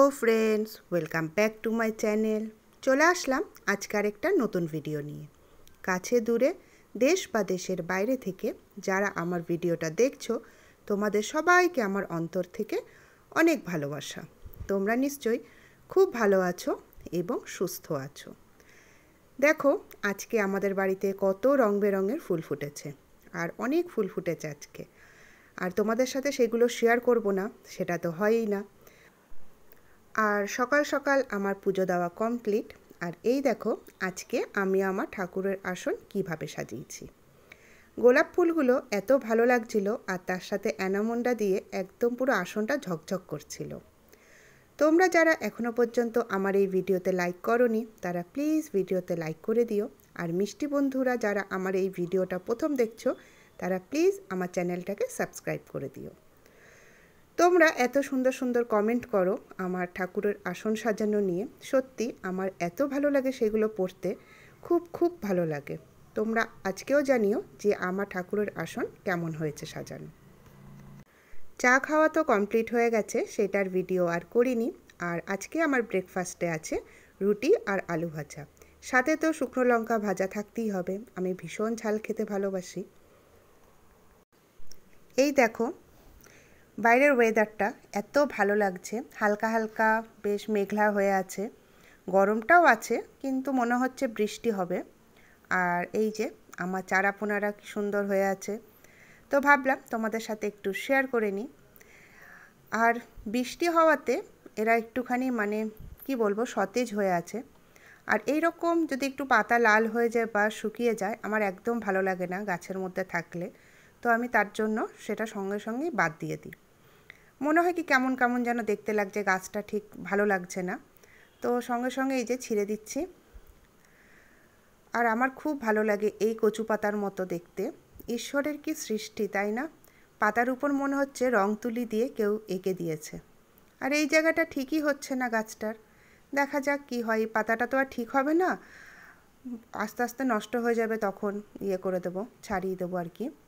Friends, welcome back to my channel. চলে আসলাম আজকের একটা নতুন ভিডিও নিয়ে। কাছে দূরে, দেশ বা দেশের বাইরে থেকে যারা আমার ভিডিওটা দেখছো, তোমাদের সবাইকে আমার অন্তর থেকে অনেক ভালোবাসা। তোমরা নিশ্চয়ই খুব ভালো আছো এবং সুস্থ আছো। দেখো, আজকে আমাদের বাড়িতে কত রং বেরঙের ফুল ফুটেছে, আর অনেক ফুল ফুটেছে আজকে। আর তোমাদের সাথে সেগুলো শেয়ার করব না, সেটা তো হয়ই না। আর সকাল সকাল আমার পুজো দেওয়া কমপ্লিট। আর এই দেখো, আজকে আমি আমার ঠাকুরের আসন কিভাবে সাজিয়েছি। গোলাপ ফুলগুলো এত ভালো লাগছিল, আর তার সাথে অ্যানামন্ডা দিয়ে একদম পুরো আসনটা ঝকঝক করছিল। তোমরা যারা এখনও পর্যন্ত আমার এই ভিডিওতে লাইক করোনি, তারা প্লিজ ভিডিওতে লাইক করে দিও। আর মিষ্টি বন্ধুরা যারা আমার এই ভিডিওটা প্রথম দেখছো, তারা প্লিজ আমার চ্যানেলটাকে সাবস্ক্রাইব করে দিও। তোমরা এত সুন্দর সুন্দর কমেন্ট করো আমার ঠাকুরের আসন সাজানো নিয়ে। সত্যি আমার এত ভালো লাগে সেগুলো পড়তে, খুব খুব ভালো লাগে। তোমরা আজকেও জানিও যে আমার ঠাকুরের আসন কেমন হয়েছে সাজানো। চা খাওয়া তো কমপ্লিট হয়ে গেছে, সেটার ভিডিও আর করিনি। আর আজকে আমার ব্রেকফাস্টে আছে রুটি আর আলু ভাজা, সাথে তো শুকনো লঙ্কা ভাজা থাকতেই হবে। আমি ভীষণ ঝাল খেতে ভালোবাসি। এই দেখো, বাইরের ওয়েদারটা এত ভালো লাগছে, হালকা হালকা বেশ মেঘলা হয়ে আছে, গরমটাও আছে, কিন্তু মনে হচ্ছে বৃষ্টি হবে। আর এই যে আমার চারাপোনারা কি সুন্দর হয়ে আছে, তো ভাবলাম তোমাদের সাথে একটু শেয়ার করে নিই। আর বৃষ্টি হওয়াতে এরা একটুখানি কি বলবো, সতেজ হয়ে আছে। আর এই রকম যদি একটু পাতা লাল হয়ে যায় বা শুকিয়ে যায়, আমার একদম ভালো লাগে না গাছের মধ্যে থাকলে। তো আমি তার জন্য সেটা সঙ্গে সঙ্গেই বাদ দিয়ে দিই। মনে হয় কি কেমন কেমন যেন দেখতে লাগছে, গাছটা ঠিক ভালো লাগছে না। তো সঙ্গে সঙ্গে এই যে ছিঁড়ে দিচ্ছি। আর আমার খুব ভালো লাগে এই কচু পাতার মতো দেখতে। ঈশ্বরের কি সৃষ্টি, তাই না? পাতার উপর মনে হচ্ছে রং তুলি দিয়ে কেউ এঁকে দিয়েছে। আর এই জায়গাটা ঠিকই হচ্ছে না গাছটার। দেখা যাক কি হয়। এই পাতাটা তো আর ঠিক হবে না, আস্তে আস্তে নষ্ট হয়ে যাবে, তখন করে দেবো, ছাড়িয়ে দেবো আর কি।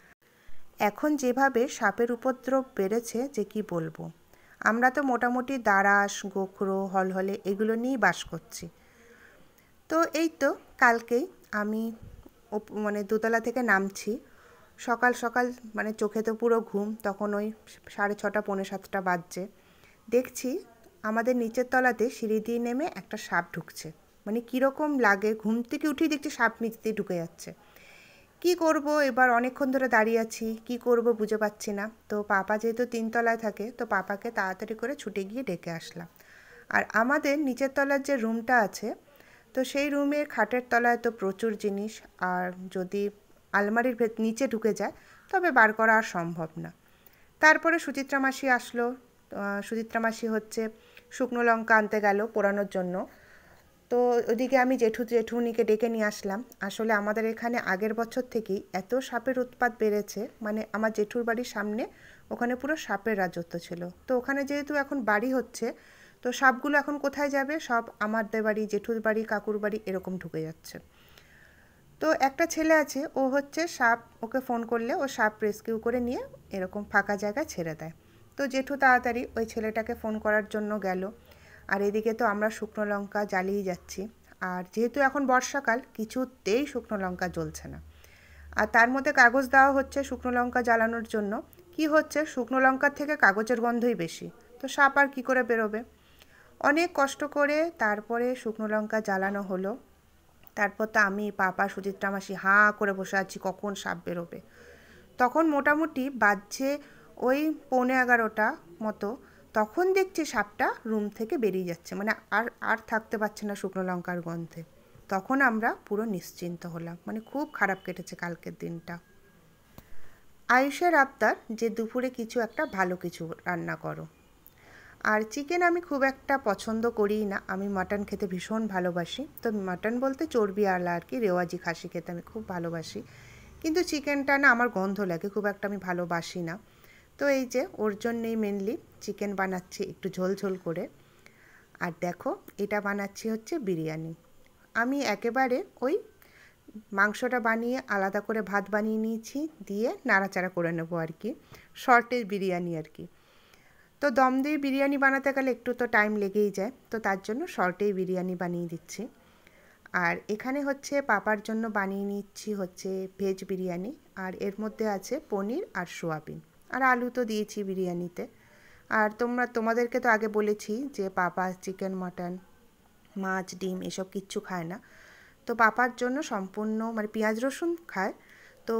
এখন যেভাবে সাপের উপদ্রব বেড়েছে যে কি বলবো। আমরা তো মোটামুটি দারাস, গোখরো, হলহলে এগুলো নিয়েই বাস করছি। তো এই তো কালকেই আমি দোতলা থেকে নামছি সকাল সকাল, চোখে তো পুরো ঘুম, তখন ওই 6:30 6:45 বাজছে। দেখছি আমাদের নিচের তলাতে সিঁড়ি দিয়ে নেমে একটা সাপ ঢুকছে। কীরকম লাগে, ঘুম থেকে উঠেই দেখছি সাপ নিচ দিয়ে ঢুকে যাচ্ছে। কি করব এবার, অনেকক্ষণ ধরে দাঁড়িয়ে আছি, কি করব বুঝে পাচ্ছি না। তো পাপা যেহেতু 3 তলায় থাকে, তো পাপাকে তাড়াতাড়ি করে ছুটে গিয়ে ডেকে আসলাম। আর আমাদের নিচের তলার যে রুমটা আছে, তো সেই রুমের খাটের তলায় তো প্রচুর জিনিস, আর যদি আলমারির নিচে ঢুকে যায় তবে বার করা আর সম্ভব না। তারপরে সুচিত্রা মাসি আসলো। সুচিত্রা মাসি হচ্ছে শুকনো লঙ্কা আনতে গেল পোড়ানোর জন্য। তো ওদিকে আমি জেঠুনিকে ডেকে নিয়ে আসলাম। আসলে আমাদের এখানে আগের বছর থেকেই এত সাপের উৎপাত বেড়েছে, আমার জেঠুর বাড়ির সামনে ওখানে পুরো সাপের রাজত্ব ছিল। তো ওখানে যেহেতু এখন বাড়ি হচ্ছে, তো সাপগুলো এখন কোথায় যাবে, সব আমাদের বাড়ি, জেঠুর বাড়ি, কাকুর বাড়ি এরকম ঢুকে যাচ্ছে। তো একটা ছেলে আছে, ও হচ্ছে সাপ, ওকে ফোন করলে ও সাপ রেস্কিউ করে নিয়ে এরকম ফাঁকা জায়গায় ছেড়ে দেয়। তো জেঠু তাড়াতাড়ি ওই ছেলেটাকে ফোন করার জন্য গেল। আর এদিকে তো আমরা শুকনো লঙ্কা জ্বালিয়ে যাচ্ছি। আর যেহেতু এখন বর্ষাকাল, কিছুতেই শুকনো লঙ্কা জ্বলছে না। আর তার মধ্যে কাগজ দেওয়া হচ্ছে শুকনো লঙ্কা জ্বালানোর জন্য। কি হচ্ছে, শুকনো লঙ্কার থেকে কাগজের গন্ধই বেশি, তো সাপ আর কী করে বেরোবে। অনেক কষ্ট করে তারপরে শুকনো লঙ্কা জ্বালানো হলো। তারপর তো আমি, পাপা, সুচিত্রা মাসি হাঁ করে বসে আছি কখন সাপ বেরোবে। তখন মোটামুটি বাজছে ওই 11:15 মতো। তখন দেখছি সাপটা রুম থেকে বেরিয়ে যাচ্ছে, আর আর থাকতে পারছে না শুকনো লঙ্কার গন্ধে। তখন আমরা পুরো নিশ্চিন্ত হলাম, খুব খারাপ কেটেছে কালকের দিনটা। আয়ুষের আবদার যে দুপুরে কিছু একটা ভালো কিছু রান্না করো। আর চিকেন আমি খুব একটা পছন্দ করিই না, আমি মাটন খেতে ভীষণ ভালোবাসি। তো মাটন বলতে চর্বিওয়ালা আর কি, রেওয়াজি খাসি খেতে আমি খুব ভালোবাসি। কিন্তু চিকেনটা না আমার গন্ধ লাগে, খুব একটা আমি ভালোবাসি না। তো এই যে ওর জন্যেই মেনলি চিকেন বানাচ্ছি একটু ঝোল ঝোল করে। আর দেখো, এটা বানাচ্ছি হচ্ছে বিরিয়ানি। আমি একেবারে ওই মাংসটা বানিয়ে আলাদা করে ভাত বানিয়ে নিয়েছি, দিয়ে নাড়াচাড়া করে নেবো আর কি, শর্টের বিরিয়ানি আর কি। তো দম দিয়ে বিরিয়ানি বানাতে গেলে একটু তো টাইম লেগেই যায়, তো তার জন্য শর্টেই বিরিয়ানি বানিয়ে দিচ্ছি। আর এখানে হচ্ছে পাপার জন্য বানিয়ে নিচ্ছি হচ্ছে ভেজ বিরিয়ানি, আর এর মধ্যে আছে পনির আর সোয়াবিন, আর আলু তো দিয়েছি বিরিয়ানিতে। আর তোমাদেরকে তো আগে বলেছি যে পাপা চিকেন মাটন মাছ ডিম এসব কিচ্ছু খায় না, তো পাপার জন্য সম্পূর্ণ মানে পেঁয়াজ রসুন খায়, তো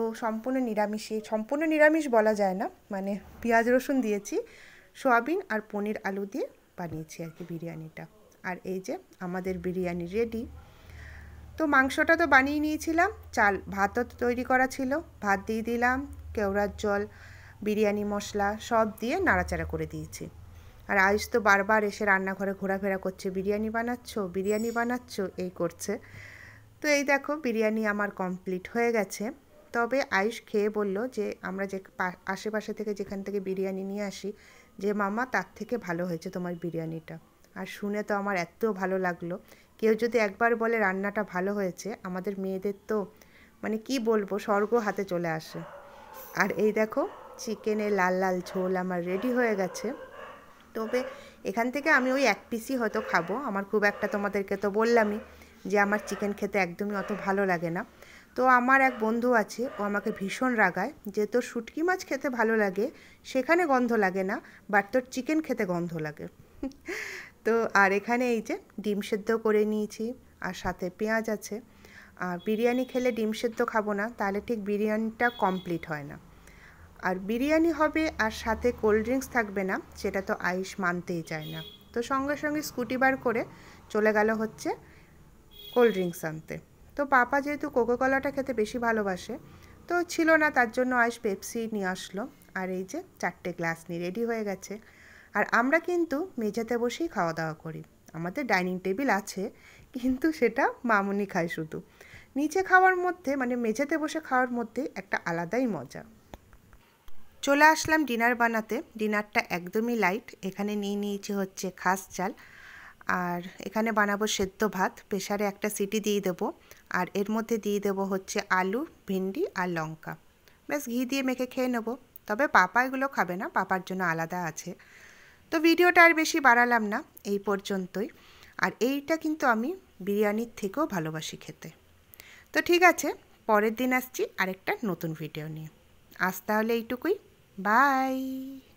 সম্পূর্ণ নিরামিষ বলা যায় না, মানে পেঁয়াজ রসুন দিয়েছি, সোয়াবিন আর পনির আলু দিয়ে বানিয়েছি আর কি বিরিয়ানিটা। আর এই যে আমাদের বিরিয়ানি রেডি। তো মাংসটা তো বানিয়ে নিয়েছিলাম, ভাতও তৈরি করা ছিল, ভাত দিয়ে দিলাম, কেওড়ার জল, বিরিয়ানি মশলা সব দিয়ে নাড়াচাড়া করে দিয়েছি। আর আয়ুষ তো বারবার এসে রান্নাঘরে ঘোরাফেরা করছে, বিরিয়ানি বানাচ্ছ এই করছে। তো এই দেখো বিরিয়ানি আমার কমপ্লিট হয়ে গেছে। তবে আয়ুষ খেয়ে বলল যে আমরা যে আশেপাশে থেকে যেখান থেকে বিরিয়ানি নিয়ে আসি, যে মামা তার থেকে ভালো হয়েছে তোমার বিরিয়ানিটা। আর শুনে তো আমার এত ভালো লাগলো। কেউ যদি একবার বলে রান্নাটা ভালো হয়েছে, আমাদের মেয়েদের তো মানে কি বলবো, স্বর্গ হাতে চলে আসে। আর এই দেখো চিকেনের লাল লাল ঝোল আমার রেডি হয়ে গেছে। তবে এখান থেকে আমি ওই এক পিসই হয়তো খাবো, আমার খুব একটা, তোমাদেরকে তো বললামই যে আমার চিকেন খেতে একদমই অত ভালো লাগে না। তো আমার এক বন্ধু আছে, ও আমাকে ভীষণ রাগায় যে তোর শুটকি মাছ খেতে ভালো লাগে, সেখানে গন্ধ লাগে না, বাট তোর চিকেন খেতে গন্ধ লাগে। তো আর এখানে এই যে ডিম সেদ্ধ করে নিয়েছি, আর সাথে পেঁয়াজ আছে। আর বিরিয়ানি খেলে ডিম সেদ্ধ খাবো না, তাহলে ঠিক বিরিয়ানিটা কমপ্লিট হয় না। আর বিরিয়ানি হবে আর সাথে কোল্ড ড্রিঙ্কস থাকবে না, সেটা তো আয়ুষ মানতেই চায় না। তো সঙ্গে সঙ্গে স্কুটি বার করে চলে গেল হচ্ছে কোল্ড ড্রিঙ্কস আনতে। তো পাপা যেহেতু কোকোকলাটা খেতে বেশি ভালোবাসে, তো ছিল না, তার জন্য আয়ুষ পেপসি নিয়ে আসলো। আর এই যে 4টে গ্লাস নিয়ে রেডি হয়ে গেছে। আর আমরা কিন্তু মেঝেতে বসেই খাওয়া দাওয়া করি, আমাদের ডাইনিং টেবিল আছে, কিন্তু সেটা মামুনি খায় শুধু। নিচে খাওয়ার মধ্যে মানে মেঝেতে বসে খাওয়ার মধ্যে একটা আলাদাই মজা। চলে আসলাম ডিনার বানাতে। ডিনারটা একদমই লাইট, এখানে নিয়ে নিয়েছি হচ্ছে খাস চাল, আর এখানে বানাবো সেদ্ধ ভাত, প্রেসারে একটা সিটি দিয়ে দেবো। আর এর মধ্যে দিয়ে দেবো হচ্ছে আলু, ভিন্ডি আর লঙ্কা, ব্যাস ঘি দিয়ে মেখে খেয়ে নেবো। তবে পাপা এগুলো খাবে না, পাপার জন্য আলাদা আছে। তো ভিডিওটা আর বেশি বাড়ালাম না, এই পর্যন্তই। আর এইটা কিন্তু আমি বিরিয়ানির থেকেও ভালোবাসি খেতে। তো ঠিক আছে, পরের দিন আসছি আরেকটা নতুন ভিডিও নিয়ে। আজ তাহলে এইটুকুই, বাই।